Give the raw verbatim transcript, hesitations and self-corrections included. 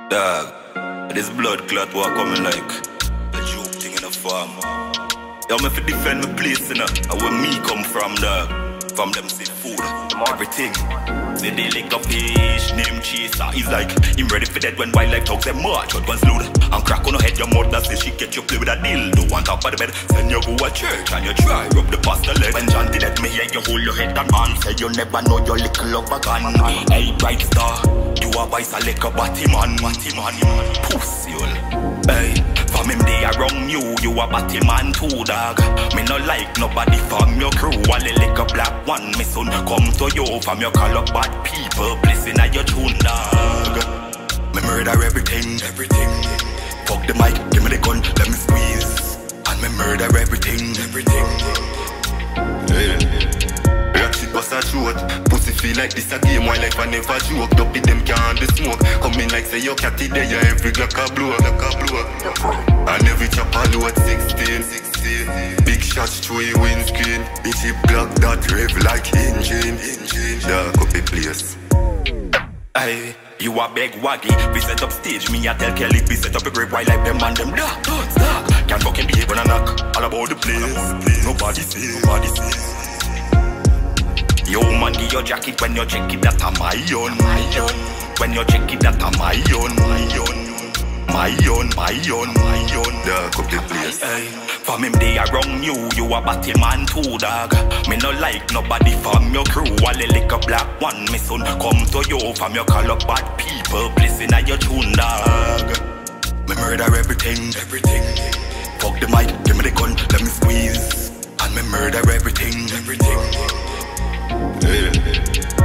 Dog, this blood clot walk coming like a joke thing in a farm. Yo, me fi defend my place, you know, and where me come from, dog. From them say food, everything. Say they lick up fish, name chaser. He's like, him ready for that when wildlife talks them march. But one's load and crack on her head. Your mother says she get you play with a dildo on top of the bed. Then you go to church and you try rub the pastor leg. When John did that, me hear you hold your head and man say you never know your little of a gun. Hey, bright star, you a vice a lick a batty man, batty man, pussy hole. Hey, from him they around you, you a batty man too, dog. Me no like nobody from your crew. Wally lick a black one, me son come to you from your call up bad people. Blessing at your tune, dog. Me murder everything, everything. Fuck the mic, give me the gun, let me squeeze. And me murder everything, everything. Yeah. Rap shit bust a throat. Pussy feel like this a game, why life I never joke. Dopey them can't the smoke. Come in like say your catty there, yeah, every glock a blow, glock a blow. And every chopper load sixteen, sixteen. Big shots through your windscreen. Bitch it block that rev like engine, engine. Dark up the place. Aye, you a beg waggy. We set up stage, me a tell Kelly. We set up a great white like them and them dark, dark, dark. Can't fucking behave when I knock. All about the place. Nobody see, nobody see. Yo man, give your jacket when you check it, that a my own, my own. When you check it, that a my own, my own. My own, my own, my own. Dark up the place. Hey, from him they around you, you a batty man too, dog. Me no like nobody from your crew. Wally lick a black one, me son come to you from your call up bad people. Blessing at your tune, dog. Me murder everything, everything. Fuck the mic, give me the gun, let me squeeze. And me murder everything, everything. Yeah.